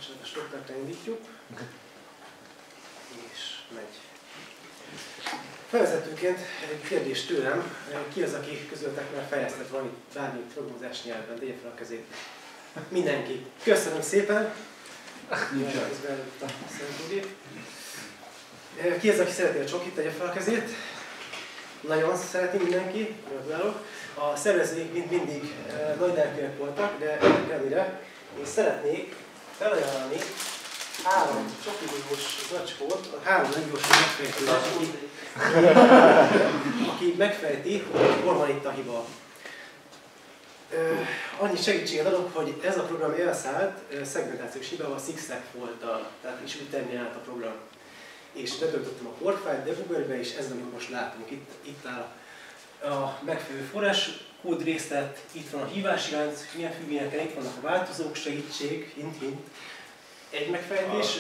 a stoppert indítjuk, és megy. Felvezetőként egy kérdés tőlem, ki az, aki közültek már fejlesztett valamit bármi programozás nyelven, tegye fel a kezét. Mindenki. Köszönöm szépen! Ki az, aki szereti a csokit, tegye fel a kezét? Nagyon szereti mindenki, gratulálok. A szervezők mint mindig nagy lelkűek voltak, de ennek ellenére én szeretnék felajánlani 3 csokidús zacskót, a 3 leggyorsabb megfejtőnek, aki megfejti, hogy hol van itt a hiba. Annyi segítséget adok, hogy ez a program elszállt szegmentációs hibával, zigzag volttal, tehát is úgy terminált a program. És betöltöttem a portfájlt debuggerbe, és ez, amit most látunk. Itt áll a megfelelő forrás kódrészlet, itt van a hívási lánc, milyen függvényekkel, itt vannak a változók, segítség, hint. Egy megfejtés.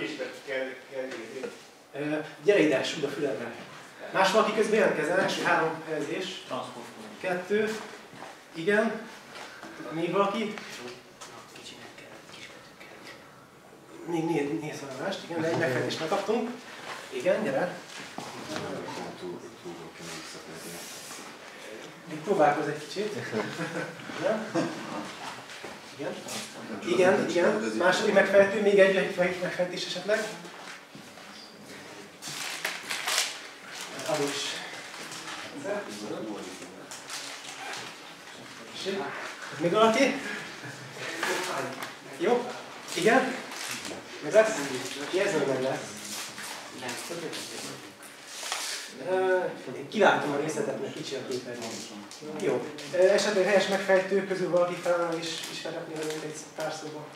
Gyere ide, súgd a fülemre. Más valaki közben jelentkezzen, első 3 helyezés. 2. Igen. Még valaki? Még nézd valamást, igen, de egy megfejtést megkaptunk. Igen, gyere. Még próbálkozz egy kicsit. Igen. Második megfejtő, még egy megfejtés esetleg. Adós. Még valaki? Jó? Igen? Meg lesz? Érzem, meg lesz. Kilátom a részletet, mert kicsi a képernyőn. Jó. Esetleg helyes megfejtő közül valaki feláll és ismerhetné velünk egy pár szóba.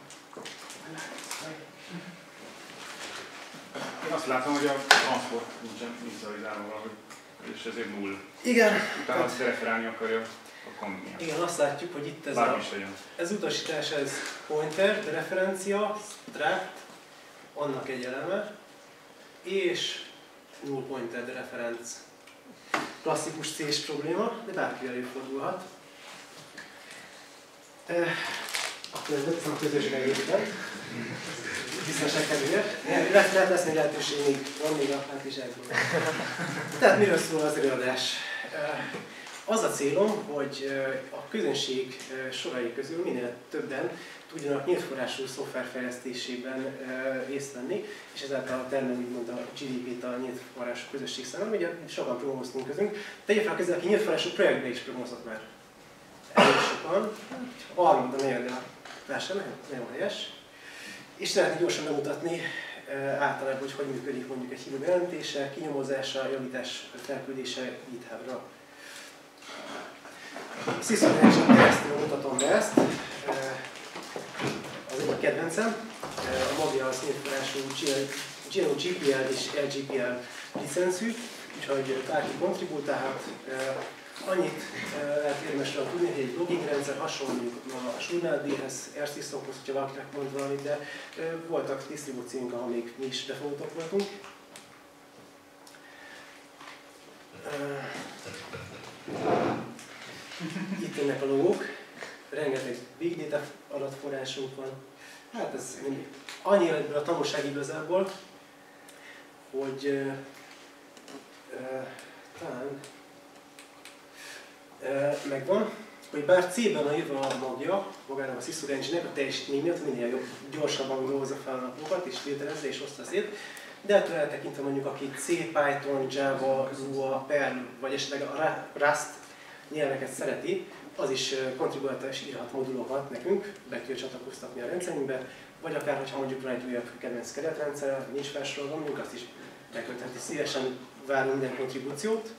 Én azt látom, hogy a transport nincsen vizualizálva valahogy, és ezért 0. Igen. Utána azt referálni akarja a kombinát. Igen, azt látjuk, hogy itt ez utasítás, ez pointer, de referencia, strat, annak egy eleme, és null pointer, de referenc. Klasszikus C-s probléma, de bárki előfordulhat. Akkor ez beteszem a közös regényben. Biztonság kedvéért. Lesz még lehetőség, még van még a hátizsákban. Tehát miről szól az előadás? Az a célom, hogy a közönség sorai közül minél többen tudjanak nyílt forrású szoftverfejlesztésében részt venni, és ezáltal termelni úgymond a GDP-t a nyílt forrású közösség számára. Ugye sokan programoztunk közünk. Tegye fel a kezet, aki nyílt forrású projektbe is programozott már. Elég sokan. A harmad a negyed a társadalom, nagyon helyes. És szeretnék gyorsan bemutatni általában, hogy működik mondjuk egy hiba bejelentése, kinyomozása, javítás felküldése GitHub-ra. Sziszolgáson keresztül mutatom be ezt. Az egyik kedvencem. A magja az nyíltforrású GNU-GPL és LGPL licenszű, úgyhogy bárki kontribútálhat. Annyit lehet érdemesről tudni, hogy egy logging rendszer hasonló a Journal-D-hez, RSysOkhoz, hogyha valakinek mond valamit, de voltak disztribúcióink, ahol még mi is befogottak voltunk. Itt ennek a logók, rengeteg big data adatforrásunk van. Hát ez annyi ebből a tanulság igazából, hogy talán megvan, hogy bár C-ben a írva a magja, magának a Sysor Engine-nek a teljesítmény miatt minél jobb, gyorsabban dolgozza fel a napokat és filterezze és oszta szét, de ettől eltekintve mondjuk aki C, Python, Java, Lua, Perl vagy esetleg a Rust nyelveket szereti, az is kontribuálta és írhat modulokat nekünk, be tudja csatlakoztatni a rendszerünkbe, vagy akár, hogyha mondjuk van egy újabb kedvenc keretrendszer, nincs felsorolva, mondjuk azt is beköltheti. Szívesen várunk minden kontribúciót.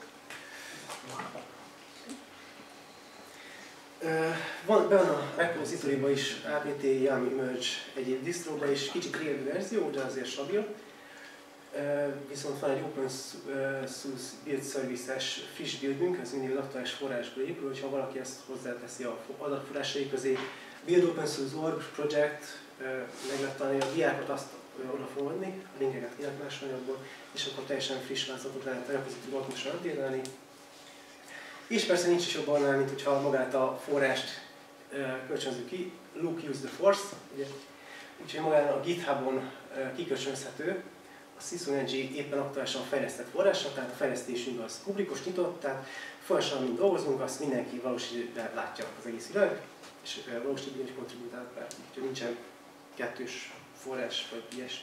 Van benne a repository-ba is apt yum merge egyéb distróba is, kicsit régebbi verzió, de azért stabil. Viszont van egy open source build service-es friss buildünk, ez mindig az aktuális forrásból épül, hogyha valaki ezt hozzáteszi a adatforrásai közé. Build open source org project, meg lehet találni a diákat, azt oda fogom adni, a linkeket ki lehet másolni, és akkor teljesen friss változatot lehet a repository-ba automatikusan update-elni. És persze nincs is jobb annál, mint hogyha magát a forrást kölcsönzük ki, look use the force, ugye úgyhogy magán a GitHubon kikölcsönözhető, a SysONG éppen aktuálisan fejlesztett forrása, tehát a fejlesztésünk az publikus, nyitott, tehát folyamatosan, mint dolgozunk, azt mindenki valós időben látja az egész világ, és valós időben is kontribútál be, úgyhogy nincsen kettős forrás vagy ilyesmi.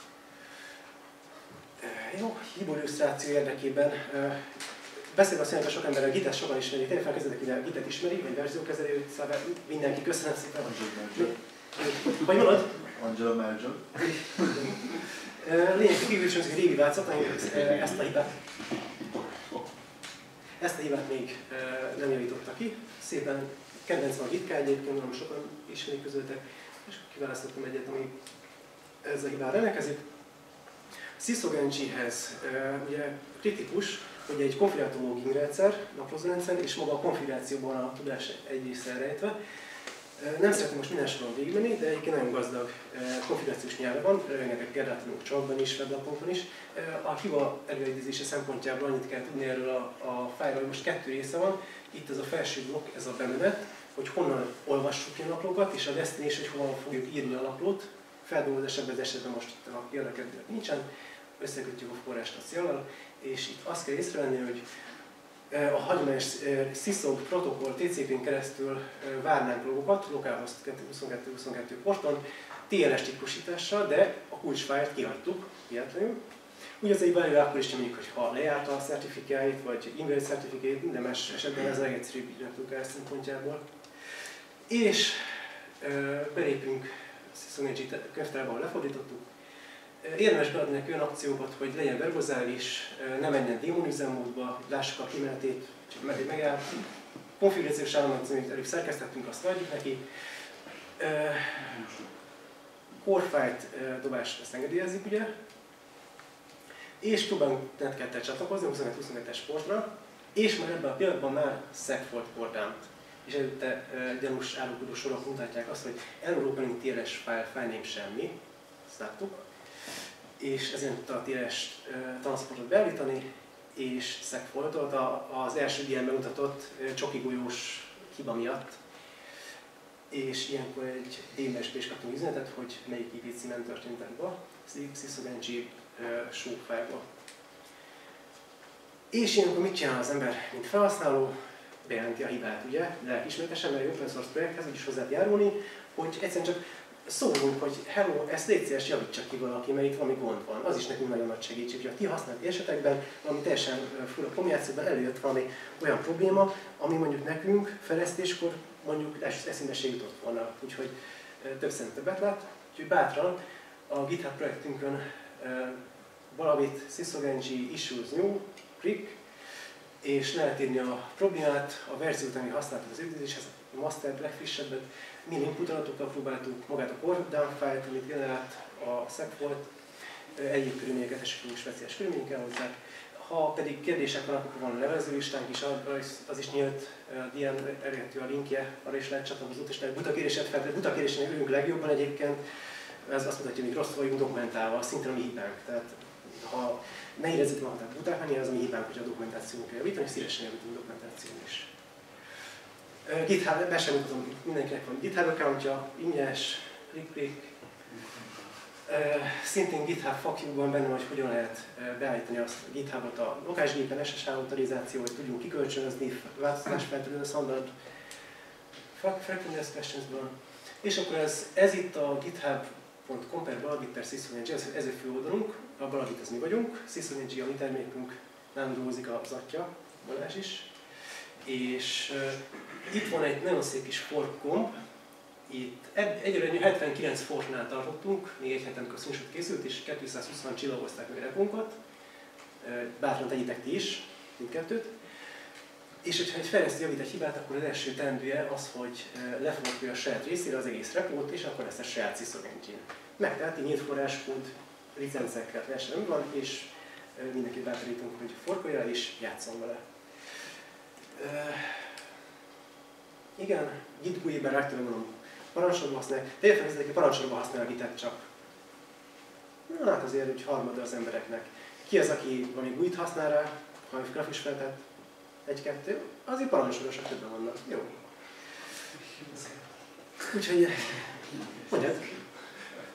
Jó, hiboillusztráció érdekében beszélve azt mondjuk, hogy sok ember a Git-et sokan ismerik, tényleg felkezdődök ide, a Git-et ismerik, vagy verziókezelőt, szóval mindenki, köszönöm szépen. Hogy mondod? Angela Merkel. Lényeg, kikülcsönzik egy régi válcot, ezt a hibát még nem javította ki. Szépen kedvenc van a Git-ká egyébként, nagyon sokan ismerik közöttek, és kiválasztottam egyet, ami ezzel a hibára rendelkezik. SysONG-hez ugye kritikus, hogy egy konfigurátor logging rendszer, naplózórendszer, és maga a konfigurációban a tudás egy része elrejtve. Nem szeretném most minden soron végigmenni, de egyébként nagyon gazdag konfigurációs nyelve van, rengeteg példát tudunk csomagban is, weblapokon is. A hiba előidézése szempontjából annyit kell tudni erről a fájlról, hogy most 2 része van. Itt ez a felső blokk, ez a bemenet, hogy honnan olvassuk ki a naplókat, és a destination, hogy hova fogjuk írni a naplót. Feldolgozás ebben az esetben most a érdekeltőnek nincsen, összekötjük a forrást a céllal, és itt azt kell észrevenni, hogy a hagyományos SysONG protokoll TCP-n keresztül várnánk logokat, localhost 22-22 porton, TLS titkosítással, de a kulcsfájlt kihagytuk, hihetetlenül. Ugye az egy valami akkor is mondjuk, hogy ha lejárt a certifikáit, vagy invalid certificate, minden más esetben ez a legegyszerűbb ügyletünk szempontjából. És belépünk a SysONG könyvtárba, ahol lefordítottuk. Érdemes beadni neki olyan akciókat, hogy legyen verbozális, ne menjen démon üzemmódba, lássuk a kimenetét, csak megáll. Konfigurációs állományt, amit előbb szerkesztettünk, azt adjuk neki. Core-fájlt dobást ezt engedélyezzük, ugye? És próbálunk netkettel csatlakozni, 22-22-es portra, és már ebben a pillanatban már segfault portánt. És előtte gyanús árulkodó sorok mutatják azt, hogy European TLS file name semmi, ezt láttuk. És ezért tudta a TLS transportot beállítani, és segfaultolt az első ilyen bemutatott csokigolyós hiba miatt. És ilyenkor egy DMSP is kaptunk üzenetet, hogy melyik IP címen történt a hiba, SysONG show file-ba. És ilyenkor mit csinál az ember, mint felhasználó? Bejelenti a hibát, ugye? De ismételsen, mert egy open source projekthez úgy is hozzá járulni, hogy egyszerűen csak szólunk, hogy hello, ezt légy szíves, javítsa ki valaki, mert itt valami gond van. Az is nekünk nagyon nagy segítség, hogy a ti használati esetekben, valami teljesen fura kommunikációban előjött valami olyan probléma, ami mondjuk nekünk fejlesztéskor mondjuk eszünkbe se jutott volna. Úgyhogy több szerint többet lát. Úgyhogy bátran a GitHub projektünkön valamit SysONG issues new, prick, és lehet írni a problémát, a verziót, ami használtuk az üldözéshez, a master legfrissebbet, milyen input adatokkal próbáltuk magát a core down file-t, amit generált a segfault, egyéb körülményeket, esetleg speciális körülmények kell hozzá. Ha pedig kérdések vannak, akkor van a levelezőlistánk is, az is nyílt, ilyen elérhető a linkje, arra is lehet csatlakozni, és lehet butakéréset fel, butakérésen ülünk legjobban egyébként, ez azt mutatja, hogy rosszul vagyunk dokumentálva, szintén a mi hibánk. Tehát ha ne érezzük magunkat buták menni, az a mi hibánk, hogy a dokumentációnk kell javítani, és szívesen javítunk dokumentáción is. GitHub, be sem mutatom, mindenkinek van GitHub accountja, ingyenes, klik. Szintén GitHub FAQ-ban benne van, hogy hogyan lehet beállítani azt a GitHubot a lokális gépen, SSH autorizáció, hogy tudjunk kikölcsönözni, változtatást feltörni a standard frequently questions-ban. És akkor ez itt a github.com/balagit/SysONG, ez a fő oldalunk, a Balagit ez mi vagyunk, SysONG a mi termékünk, nem dolgozik az atya, Balázs is. És itt van egy nagyon szép kis fork-komp, itt egyelőre 79 forknál tartottunk, még egy heten, amikor a screenshot készült, és 220-an csillagozták meg a repónkat. Bátran tegyétek ti is, mindkettőt. És hogyha egy fejlesztő javít egy hibát, akkor az első teendője az, hogy leforkolja a saját részére az egész repót, és akkor ezt a saját SysONG-n. Megteheti nyílt forráskód, licencekkel teljesen van, és mindenkit bátorítunk, hogy forkolja és játszon vele. Igen, Git GUI-ben ráktól mondom, parancssorban használják, de értem, hogy parancssorban használja a Git-et csak. Na, hát azért úgy harmada az embereknek. Ki az, aki valami GUI-t használ rá, ha egy grafis feltett, egy-kettő, azért parancsorosak többen vannak. Jó. Úgyhogy, mondjad.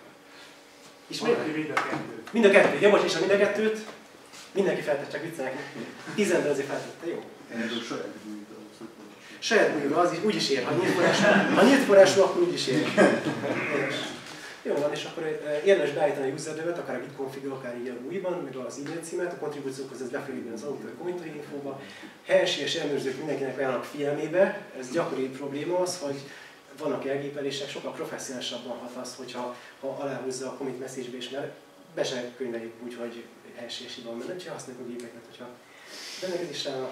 Ismét? Mind a kettőt. Mind a kettőt. Ja, bocs, és a mind a kettőt mindenki feltett, csak viccelnek. 10 ember azért feltette, jó? Saját bújra, az is úgyis ér. Ha nyílt forrású, akkor úgyis ér. Jó van, és akkor érdemes beállítani a user nevet, akár a git config, akár így a GUI-ban, meg az e-mail címet, a kontribúciókhoz ez befelé az autor community infóba. Helyes ellenőrzők mindenkinek ajánlanak figyelmébe, ez gyakori probléma az, hogy vannak elgépelések, sokkal professzionálisabban hat az, hogyha aláhúzza a commit message-be is, mert be sem könyveljük úgy, hogy helyes hiba van, mert nem csak használjuk a gépeket, hogyha benneket is állna.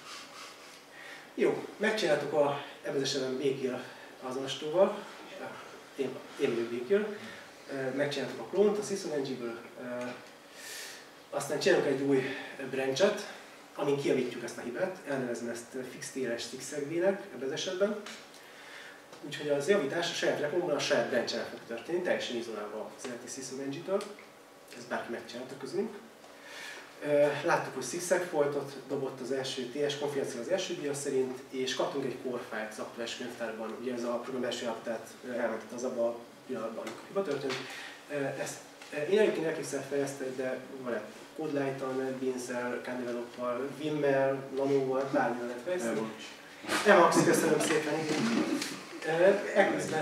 Jó, megcsináltuk ebben az esetben Bakehill azonosítóval, élő Bakehill, megcsináltuk a klónt a SysOng-ből, aztán csinálunk egy új branchet, amin kijavítjuk ezt a hibát, elnevezem ezt fixed-TLS zigzag-nek ebben az esetben. Úgyhogy az javítás a saját rekomban a saját branch-en fog történni, teljesen izolálva az eredeti SysOng-től. Ezt bárki megcsinálta közülünk. Láttuk, hogy zigzag foltot dobott az első TS konfiguráció az első dia szerint, és kaptunk egy core file az aktuális könyvtárban. Ugye ez a program első alapját elmentett az abban a pillanatban, amikor hiba történt. Ezt én egyébként elképzelem fejleszteni, de van egy CodeLight-tal, NetBeans-el, Kdevelop-val, Vim-mel, Nano-val, bármilyen lehet fejleszteni. Emacs, köszönöm szépen, igen. Ekközben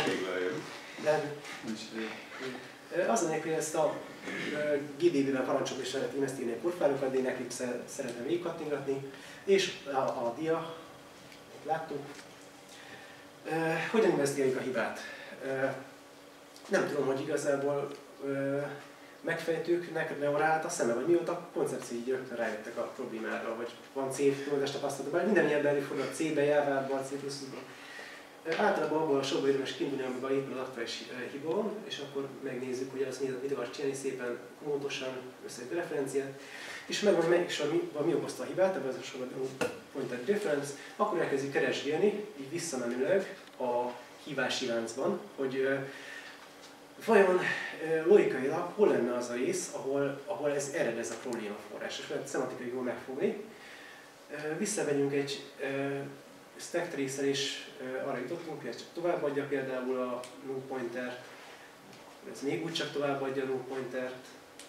az a nélkül, hogy ezt a GDB-vel parancsot is lehet investírni a korfálokat, de én Eclipse-szel szeretném végigkattingatni. És a dia, láttuk. Hogyan investírjuk a hibát? Nem tudom, hogy igazából megfejtők neked leorált a szeme, vagy mióta a koncepció így rögtön rájöttek a problémára, vagy van C-tudást tapasztalatok, bár minden ilyen belőfordul a C-be, Java-ban, C++-ban. Általában abból a sokban érdemes kiindulni, amiben éppen az aktuális hiba van, és akkor megnézzük, hogy az mit akar csinálni szépen, pontosan összeadjuk a referenciát, és megvan mi okozta a hibát, ebben az a sorban pointer difference, akkor elkezdjük keresgélni, így visszamenőleg a hívási láncban, hogy vajon logikailag hol lenne az a rész, ahol ez ered ez a probléma forrás, és lehet szemantikai jól megfogni. Visszamegyünk egy stack trace-el is arra jutottunk, hogy ez csak továbbadja például a null pointert, ez még úgy csak továbbadja a null pointert.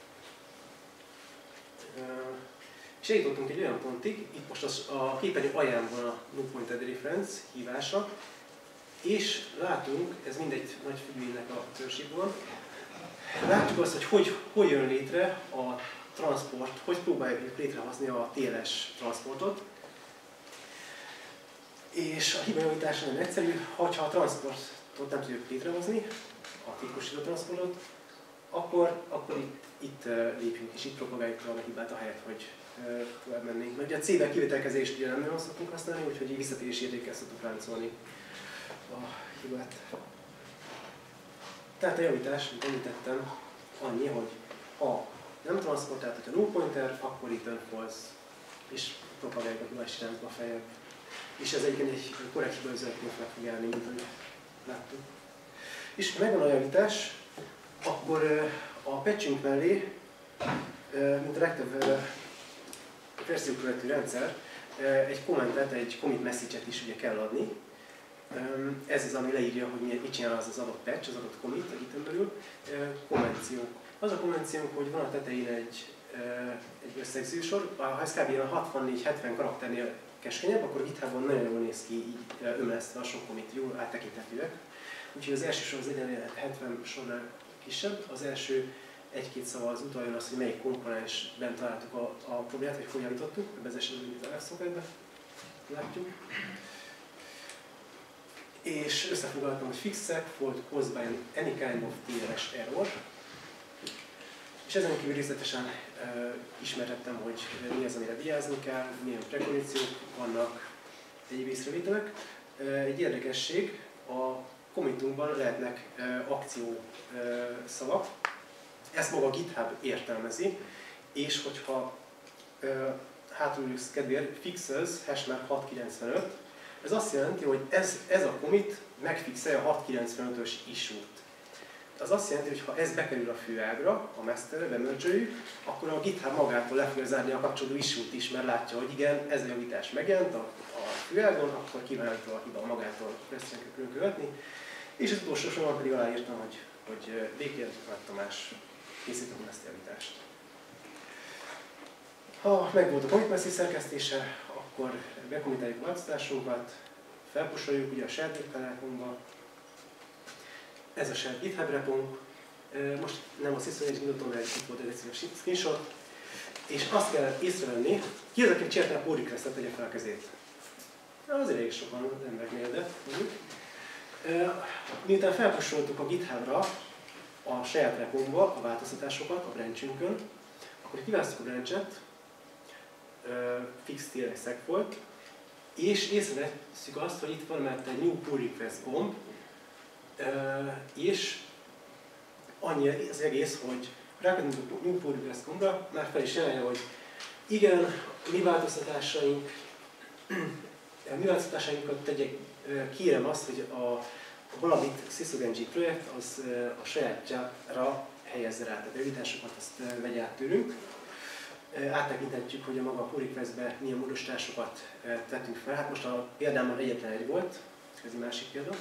És eljutottunk egy olyan pontig, itt most a képernyő alján van a null pointer reference hívása, és látunk, ez mindegy nagy függvénynek a törzséből, látjuk azt, hogy hogy jön létre a transport, hogy próbáljuk létrehozni a TLS transportot. És a hibajavítása nem egyszerű, ha a transportot nem tudjuk létrehozni, a titkosító transportot, akkor itt lépjünk és itt propagáljuk a hibát ahelyett, hogy tovább mennénk. Mert ugye a C-vel kivételkezést ugye nem nagyon szoktunk használni, úgyhogy így visszatérési értékkel szoktuk láncolni a hibát. Tehát a javítás, mint említettem, annyi, hogy ha nem transportált, hogyha null pointer, akkor return false, és propagáljuk a hibás irányba feljebb. És ez egyébként egy korrekt hibaüzenetként meg fog állni, mint ahogy láttuk. És ha megvan a javítás, akkor a patchünk mellé, mint a legtöbb verziókövető rendszer, egy kommentet, egy commit message-et is ugye kell adni. Ez az, ami leírja, hogy mit csinál az adott patch, az adott commit a Git-en belül. Konvenciók. Az a konvenciónk, hogy van a tetején egy összegzősor, ha ez kb. 64-70 karakternél keskenyebb, akkor GitHubon nagyon jól néz ki, így ömlesztve a sok commit, jól áttekinthetőek. Úgyhogy az első sor az legyen 70 sornál kisebb, az első egy-két szava az utaljon az, hogy melyik komponensben találtuk a problémát, vagy hogy javítottuk, ebben az esetben mint a F-szoketben látjuk. És összefoglaltam, hogy fixed fault caused by any kind of TLS error. És ezen kívül részletesen ismertettem, hogy mi az, amire vigyázni kell, milyen prekondíciók vannak, egyéb észrevételek. Egy érdekesség, a committunkban lehetnek akció szavak. Ezt maga a GitHub értelmezi, és hogyha hátulülük kedvéért fixes hashmark 695, ez azt jelenti, hogy ez a commit megfixelje a 695-ös issue-t. Az azt jelenti, hogy ha ez bekerül a főágra, a masterre, bemergeljük, akkor a GitHub magától le fogja zárni a kapcsolódó issue-t is, mert látja, hogy igen, ez a javítás megjelent a főágon, akkor kívánható a hiba magától ezt kell követni. És az utolsó sorban pedig aláírtam, hogy Bakehill Tamás készítettünk ezt a javítást. Ha megvolt a commit message szerkesztése, akkor bekommitáljuk a változtatásunkat, felpusoljuk ugye a shared GitHub-ba. Ez a shared GitHub repónk. Most nem a Sysfn nyitottam, mert itt volt egy egyszerű screenshot. És azt kell észrevenni, ki az, aki csinálta a pull request-et, tegye fel a kezét. Azért elég sokan az embereknél, de mondjuk. Miután felpusoltuk a GitHub-ra a saját repónkba a változtatásokat a branchünkön, akkor kiválasztjuk a branchet, fix tier seg volt, és észrevesszük azt, hogy itt van mert egy new pull request gomb, és annyi az egész, hogy rákadunk a new pull request gombra, már fel is jelenti, hogy igen, mi változtatásainkat tegyek, kérem azt, hogy a valamit SysOGG projekt az a sajátjára helyezze rá, tehát a javításokat azt vegye át tőlünk. Áttekinthetjük, hogy a maga pull requestbe milyen módosításokat tettünk fel. Hát most a példámban egyetlen egy volt, ez egy másik példa.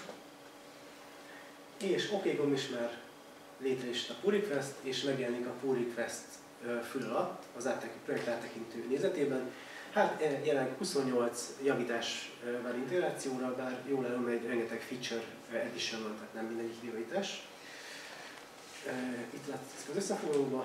És OK gomb is már létre is a pull request, és megjelenik a pull request fül alatt az projekt áttekintő nézetében. Hát jelenleg 28 javítás vár integrációra, bár jól elő egy rengeteg feature edition van, tehát nem mindegyik javítás. Itt látszik az összefoglalóban.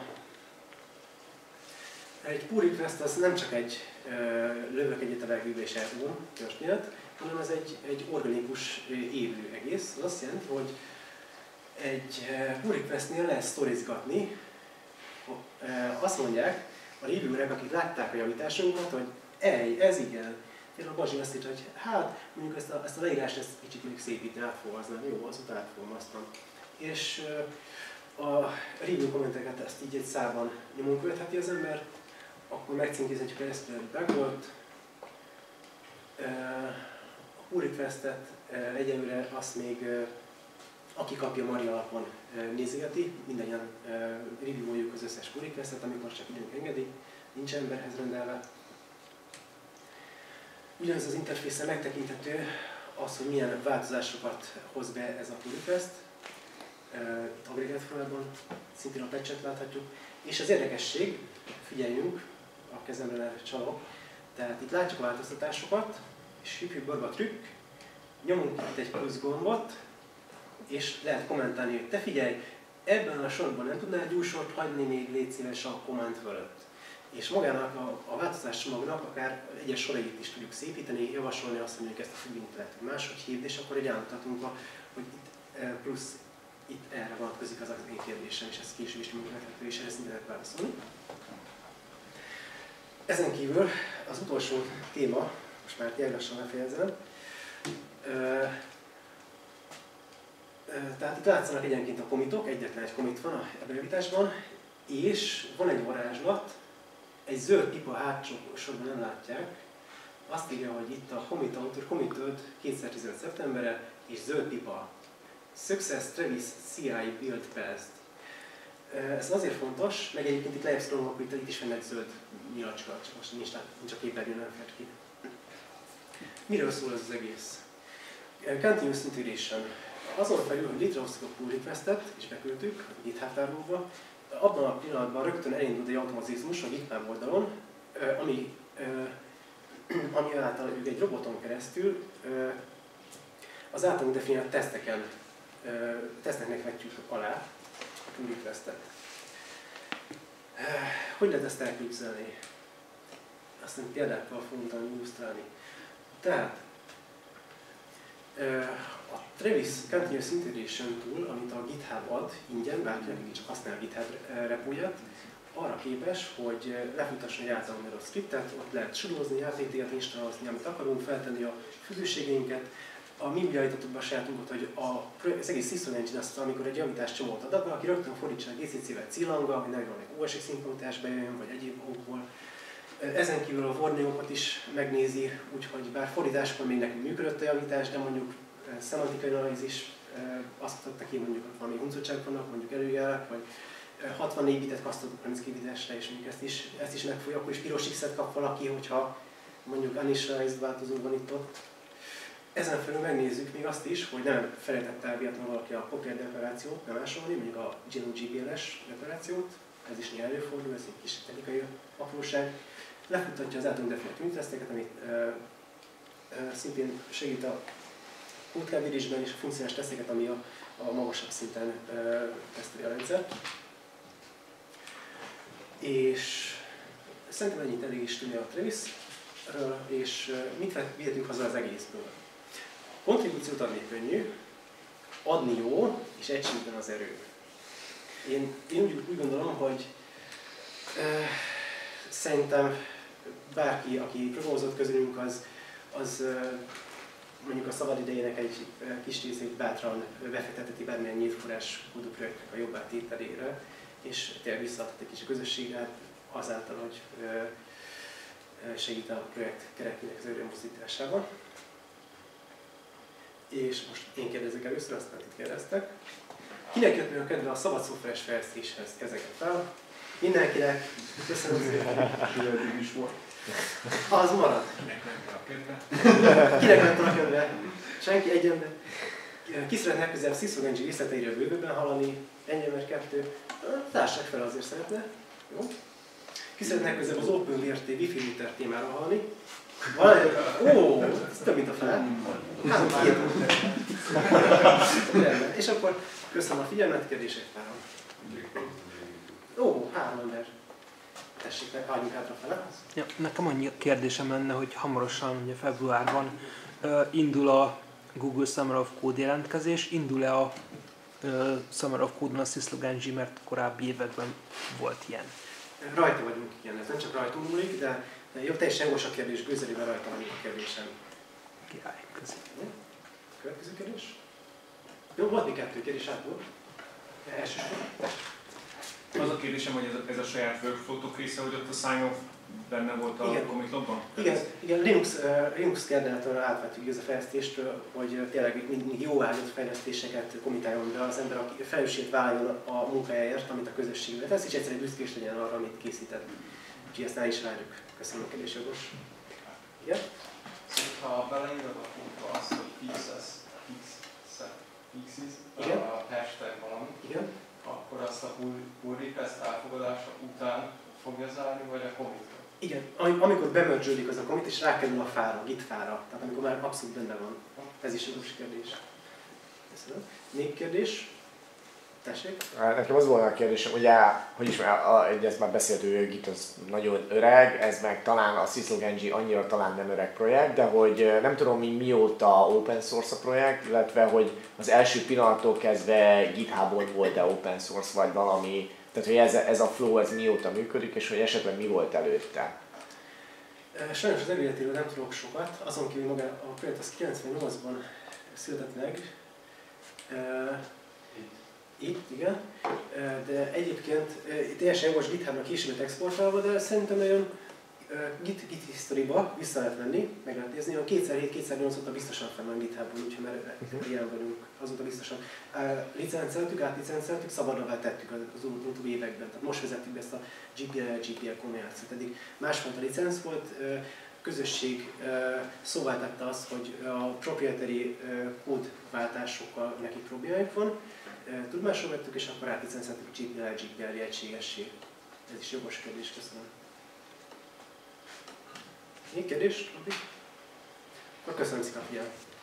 Egy pull request az nem csak egy lövök egyet a levegőbe és elfogom történet, hanem ez egy organikus élő egész. Az azt jelenti, hogy egy pull requestnél lehet sztorizgatni. Azt mondják a reviewerek, akik látták a javításunkat, hogy ez igen. Például a Bazsi azt írta, hogy hát mondjuk ezt a leírást ezt kicsit még szépíteni, átfogalmaznám. Jó, azóta átfogalmaztam. És a review kommenteket ezt így egy szában nyomon követheti az ember, akkor megcímkézhetjük ezt, hogy bug volt. A pull requestet egyelőre azt még aki kapja Maria alapon nézegeti, mindannyian reviewoljuk az összes pull requestet, amikor csak időnk engedi, nincs emberhez rendelve. Ugyanez az interfészen megtekinthető az, hogy milyen változásokat hoz be ez a pull request. Itt agregált formában szintén a patchet láthatjuk. És az érdekesség, figyeljünk, a kezemre erre csalok, tehát itt látjuk a változtatásokat, és hüppjük be a trükk, nyomunk itt egy plusz gombot, és lehet kommentálni, hogy te figyelj, ebben a sorban nem tudnál egy új sort hagyni, még légy szíves a command fölött. És magának a változás csomagnak akár egyes sorait is tudjuk szépíteni, javasolni azt, hogy mondjuk ezt a függvényt lehet máshogy hívni, és akkor egy álmutatunk, hogy itt plusz itt erre vonatkozik az én kérdésem, és ez később is meglehető, és erre szintén lehet válaszolni. Ezen kívül az utolsó téma, most már lassan befejezem. Tehát itt látszanak egyenként a commitok, egyetlen egy commit van ebben a javításban, és van egy varázslat, egy zöld pipa hátsó sorban nem látják, azt írja, hogy itt a commit author committed 2015. szeptemberre, és zöld pipa. Success Travis CI build passed. Ez azért fontos, meg egyébként itt lejjebb scrollom, akkor itt is van egy zöld nyilacska, csak most nincs a képernyőn, nem fért ki. Miről szól ez az egész? Continuous Integration. Azon felül, hogy létrehoztuk a pull requestet, és beküldtük a GitHub tárolóba, abban a pillanatban rögtön elindult egy automatizmus a GitHub oldalon, ami által egy roboton keresztül az általunk definiált teszteknek vetjük alá a pull requestet. Hogy lehet ezt elképzelni? Aztán példákkal fogunk illusztrálni. Tehát a Travis Continuous Integration Tool, amit a GitHub ad ingyen, bárki, aki csak használ a GitHub repóját, arra képes, hogy lefutasson egy általunk adott scriptet, ott lehet sudozni, APT-et installozni, amit akarunk, feltenni a függőségeinket. A mi beállítottuk be a sajátunkat, hogy az egész Sysfn engine azt, amikor egy javítás csomót ad be, aki rögtön fordítsa a GCC-vel cillanga, hogy nehogy valami OSX szinkronitás bejön, vagy egyéb okból. Ezen kívül a warningokat is megnézi, úgyhogy bár fordításban még nekünk működött a javítás, de mondjuk szemantikai analízis azt mutatta ki, mondjuk ott valami huncutságok vannak, mondjuk előjelek, vagy 64 bitet kasztoltuk 32 bitesre, és mondjuk ezt is megfogja, akkor is piros X-et kap valaki, hogyha mondjuk uninitialized változó van itt ott. Ezen felül megnézzük még azt is, hogy nem felejtette el véletlenül valaki a copyright deklarációt bemásolni, mondjuk a GNU-GPL-es deklarációt, ez is néha előfordul, ez egy kis technikai apróság. Lefuttatja az általunk definált unit-teszteket, amit szintén segít a kódkármérésben és a funkcionális teszteket, ami a magasabb szinten teszteli a rendszer. És szerintem ennyit elég is tudni a Trace-ről, és mit vihetünk haza az egészből. Kontribúciót adni könnyű, adni jó, és egységben az erő. Én úgy gondolom, hogy szerintem bárki, aki programozott közülünk, az mondjuk a szabad idejének egy kis részét bátran befektetheti bármilyen nyílt forrás kódú projektnek a jobbá tételére, és tényleg visszaadhat egy kis közösséget azáltal, hogy segít a projekt keretének az előremozdításában. És most én kérdezek először, aztán itt kérdeztek. Kinek jött meg a kedve a szabad szoftveres fejlesztéshez? Kezeket fel. Mindenkinek. Köszönöm szépen. is volt. Az marad. Kinek a kedve? Kinek lett a kedve? Senki, egy ember. Ki szeretne legközelebb SysONG részleteiről bővebben hallani? Ennyi ember, kettő. Társak fel, azért szeretne. Jó. Ki szeretne legközelebb az OpenVRT Wi-Fi router témára hallani? Ó, ez több mint a fel. Hát, két. És akkor köszönöm a figyelmet, kérdések várom. Ó, 3 ember. Tessék meg, álljunk hátrafele. Ja, nekem annyi kérdésem lenne, hogy hamarosan, ugye februárban indul a Google Summer of Code jelentkezés, indul-e a Summer of Code-on a syslog-ng, mert korábbi években volt ilyen? Rajta vagyunk, igen, ez nem csak rajtunk múlik, de jó, teljesen jogos a kérdés, gőzerében rajta vagyunk a kérdésen. Király, köszönöm. Következő kérdés? Jó, volt még 2 kérdés, átból. Elsősorban. Az a kérdésem, hogy ez a saját workflow-tok része, hogy ott a sign-off benne volt a commit logban? Igen, Linux kerneltől átvettük ez a fejlesztést, hogy tényleg mindig jóvágyott fejlesztéseket kommitáljon be az ember, aki felelősséget vállaljon a munkájáért, amit a közösségbe tesz, és egyszerűen büszkés legyen arra, amit készített. Úgyhogy ezt el is várjuk. Köszönöm a kérdés, jogos. Igen? Ha beleírod a kódba azt, hogy fixes a hashtag valami, igen, akkor azt a pull request elfogadása után fogja zárni, vagy a commit-ra? Igen, amikor bemerge-ödik az a commit és rákerül a fára, git fára, tehát amikor már abszolút benne van. Ez is jogos kérdés. Köszönöm. Még kérdés? Tessék? Nekem az volna a kérdésem, ugye, hogy is ezt már beszéltük, hogy Git az nagyon öreg, ez meg talán a syslog-ng annyira talán nem öreg projekt, de hogy nem tudom, mióta open source a projekt, illetve hogy az első pillanattól kezdve GitHubon volt-e open source vagy valami, tehát hogy ez a flow ez mióta működik, és hogy esetleg mi volt előtte. Sajnos az elvéletéről nem tudok sokat, azon kívül maga a projekt az 98-ban született meg. Itt, igen. De egyébként teljesen jogos GitHubnak később exportálva, de szerintem nagyon Git history-ba vissza lehet venni, meg lehet nézni. A 2007-2008 óta biztosan fenn van GitHubon, úgyhogy már ilyen vagyunk, azóta biztosan. Átlicenceltük, szabadra tettük az utóbbi években. Tehát most vezettük be ezt a GPL kombinációt. Eddig másfajta licenc volt, közösség szóvá tette azt, hogy a proprietary kódváltásokkal nekik problémájuk van. Tudomásról vettük, és akkor átlicenceltük GPL egységessé. Ez is jogos kérdés, köszönöm. Még kérdés? Akkor köszönöm szépen a figyelmet.